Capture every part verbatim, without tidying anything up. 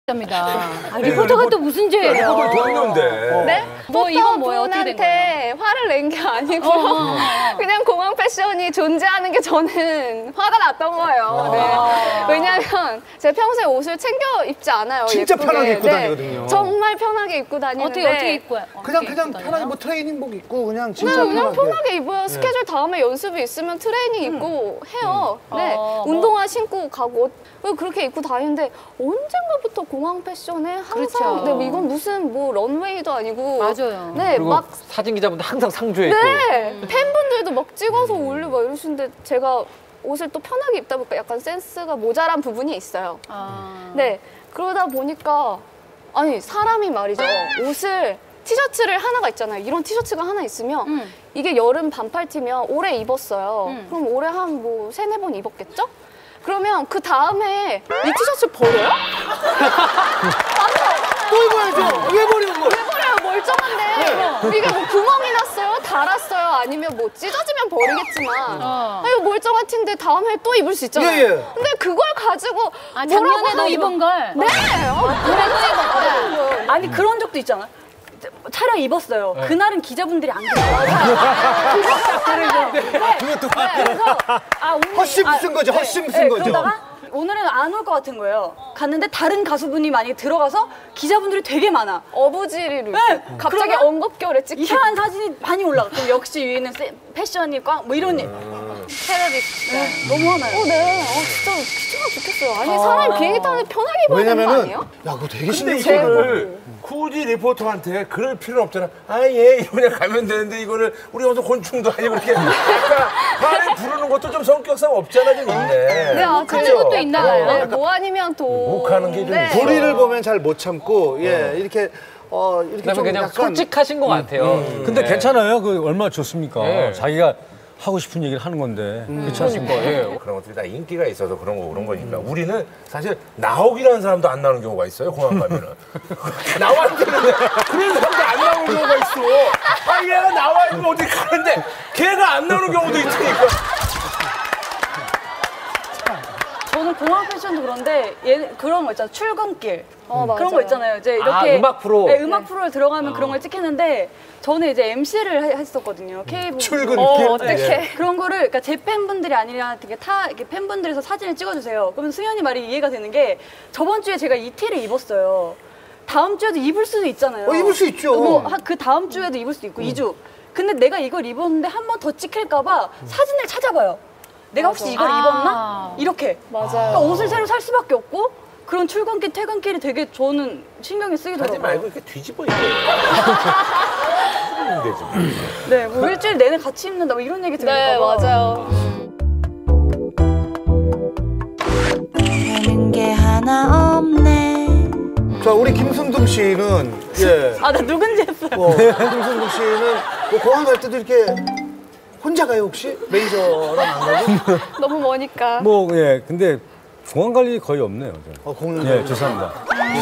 입니다. 아, 리포터가 또 무슨 죄예요? 리포터 동료인데. 네? 뭐 이건 뭐예요? 어떻게 된 거예요? 화를 낸 게 아니고 어. 그냥 공항 패션이 존재하는 게 저는 화가 났던 거예요. 네. 왜냐하면 제가 평소에 옷을 챙겨 입지 않아요. 진짜 예쁘게. 편하게 입고 네. 다니거든요. 정말 편하게 입고 다니는데 어떻게 어떻게 입고 그냥 그냥 편하게 뭐 트레이닝복 입고 그냥 네, 진짜 그냥 편하게. 편하게 입어요. 스케줄 다음에 연습이 있으면 트레이닝 입고 해요. 네, 어, 운동화 신고 가고 그렇게 입고 다니는데 언젠가부터 공항 패션에 항상 그렇죠. 네, 이건 무슨 뭐 런웨이도 아니고 맞아요. 네, 그리고 막 사진 기자분들 항상 상주해 있고. 네, 팬분들도 막 찍어서 올리고 막 이러시는데 제가 옷을 또 편하게 입다 보니까 약간 센스가 모자란 부분이 있어요. 아. 네, 그러다 보니까 아니 사람이 말이죠. 옷을 티셔츠를 하나가 있잖아요. 이런 티셔츠가 하나 있으면 음. 이게 여름 반팔티면 오래 입었어요. 음. 그럼 올해 한 뭐 세네 번 입었겠죠? 그러면 그 다음에 이 티셔츠 버려요? 또 입어야죠. 왜 버리는 거예요? 왜 버려요? 멀쩡한데. 이게 뭐 구멍이 났어요? 달았어요? 아니면 뭐 찢어지면 버리겠지만. 어. 아니, 멀쩡한 티인데 다음에 또 입을 수 있잖아요. 예, 예. 근데 그걸 가지고 아, 뭐라고 작년에도 하는 입은 걸. 네. 어, 그랬지. 아니 그런 적도 있잖아. 차량 입었어요. 그날은 기자분들이 안 계세요. 그것도 그래서 아 오늘 헛심 쓴 거죠. 헛심 쓴 거죠. 그러다가 오늘은 안 올 것 같은 거예요. 갔는데 다른 가수분이 만약에 들어가서 기자분들이 되게 많아. 어부지리로. 네. 갑자기 그러면 언급결에 찍힌. 이상한 사진이 많이 올라가. 그럼 역시 위에는 세- 패션이 꽝 뭐 이런 일. 테러리스트. 네, 너무 화나요. 어, 네. 어, 진짜 귀찮아 죽겠어요. 아니, 사람이 비행기 타는데 편하게 입어야 되는 거 왜냐면은 아니에요? 야, 그거 되게 근데 신경 이거를 굳이 리포터한테 그럴 필요는 없잖아. 아, 예, 이러냐 가면 되는데 이거를 우리 무슨 곤충도 아니고 이렇게 약간 화를 부르는 것도 좀 성격상 없잖아, 좀 있네. 네, 아, 그런 것도 있나 봐요. 네, 뭐 아니면 또. 욱하는 게 좀 네. 있어. 도리를 보면 잘 못 참고 예 이렇게 어 이렇게 그다음에 좀 그냥 약간 솔직하신 것 같아요. 근데 네. 괜찮아요. 그 얼마나 좋습니까? 네. 자기가 하고 싶은 얘기를 하는 건데 그렇지 않습니까? 예, 그런 것들이 다 인기가 있어서 그런 거 그런 거니까. 우리는 사실 나오기라는 사람도 안 나오는 경우가 있어요. 공항 가면은 나와 있는데 그런 사람도 안 나오는 경우가 있어. 아, 얘가 나와 있으면 어디 가는데 걔가 안 나오는 경우도 있으니까. 저는 공항 패션도 그런데 얘 그런 거 있잖아요. 출근길. 어, 맞아요. 그런 거 있잖아요. 이제 이렇게 아, 음악 프로? 네, 음악 프로에 들어가면 그런 걸 찍히는데 저는 이제 엠시를 했었거든요. K 출근길? 어, 어떡해. 네. 그런 거를 그러니까 제 팬분들이 아니라 되게 타 이렇게 팬분들에서 사진을 찍어주세요. 그러면 승현이 말이 이해가 되는 게 저번 주에 제가 이 티를 입었어요. 다음 주에도 입을 수도 있잖아요. 어, 입을 수 있죠. 뭐, 하- 그 다음 주에도 입을 수도 있고 이 주. 근데 내가 이걸 입었는데 한 번 더 찍힐까봐 사진을 찾아봐요. 내가 혹시 이걸 아. 입었나? 이렇게. 맞아요. 그러니까 옷을 새로 살 수밖에 없고 그런 출근길, 퇴근길이 되게 저는 신경이 하지 쓰이더라고요. 말고 이렇게 뒤집어 입어. 하면 되지. 네, 뭐 일주일 내내 같이 입는다 뭐 이런 얘기 들을까 네, 봐. 맞아요. 되는 게 하나 없네. 자 우리 김순동 씨는 예 아, 나 누군지 했어요. 어, 김순동 씨는 뭐 공항 갈 때도 이렇게 혼자 가요 혹시 매니저랑 안 가고? 너무 머니까. 뭐 예, 근데 공항 갈 일이 거의 없네요. 저는. 어 공항 예, 죄송합니다.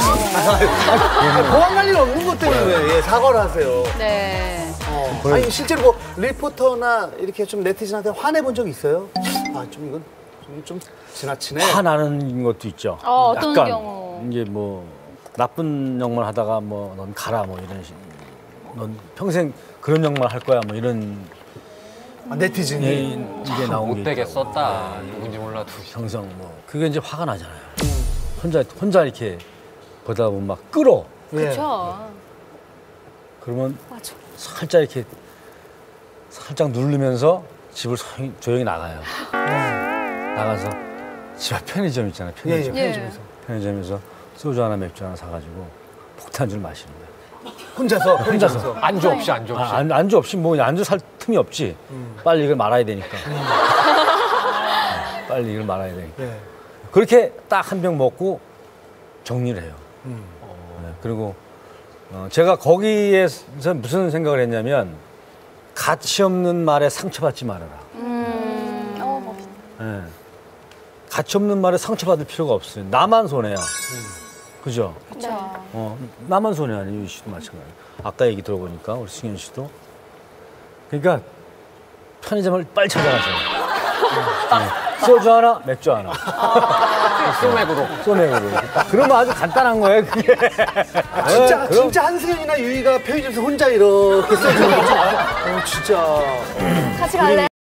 공항 갈 일 없는 것 때문에 왜 예, 사과를 하세요. 네. 어. 아니 실제로 뭐 리포터나 이렇게 좀 네티즌한테 화내본 적 있어요? 아 좀 이건 좀, 좀 지나치네. 화나는 것도 있죠. 어, 어떤 약간 경우? 이게 뭐 나쁜 역만 하다가 뭐 넌 가라 뭐 이런 식. 넌 평생 그런 역만 할 거야 뭐 이런 아, 네티즌이. 예, 이게 나온 게 못되게 있다고. 썼다. 누군지 몰라도. 형성 뭐 그게 이제 화가 나잖아요. 혼자 혼자 이렇게 보다 보면 막 끌어. 예. 그렇죠. 그러면 맞아. 살짝 이렇게 살짝 누르면서 집을 조용히, 조용히 나가요. 나가서 집 앞 편의점 있잖아요. 예, 예, 편의점. 편의점에서. 편의점에서 소주 하나 맥주 하나 사가지고 폭탄주를 마시는 거예요. 혼자서 혼자서. 편의점에서. 안주 없이 안주 없이. 아, 안, 안주 없이 뭐 안주 살 틈이 없지. 빨리 이걸 말아야 되니까. 네, 빨리 이걸 말아야 되니까. 예. 그렇게 딱 한 병 먹고 정리를 해요. 네, 그리고 어, 제가 거기에서 무슨 생각을 했냐면 가치 없는 말에 상처받지 말아라. 음. 어, 멋있다. 네. 가치 없는 말에 상처받을 필요가 없어요. 나만 손해야. 그죠? 그렇죠. 어, 나만 손해야. 유희 씨도 마찬가지예요. 아까 얘기 들어보니까 우리 승현 씨도. 그러니까 편의점을 빨리 찾아가세요. 네. 소주 하나, 맥주 하나. 소맥으로. 소맥으로. 그러면 아주 간단한 거예요, 그게. 진짜 네, 그럼- 진짜 한승현이나 유희가 편의점에서 혼자 이렇게 써주는 거죠. 어, 진짜. 같이 갈래?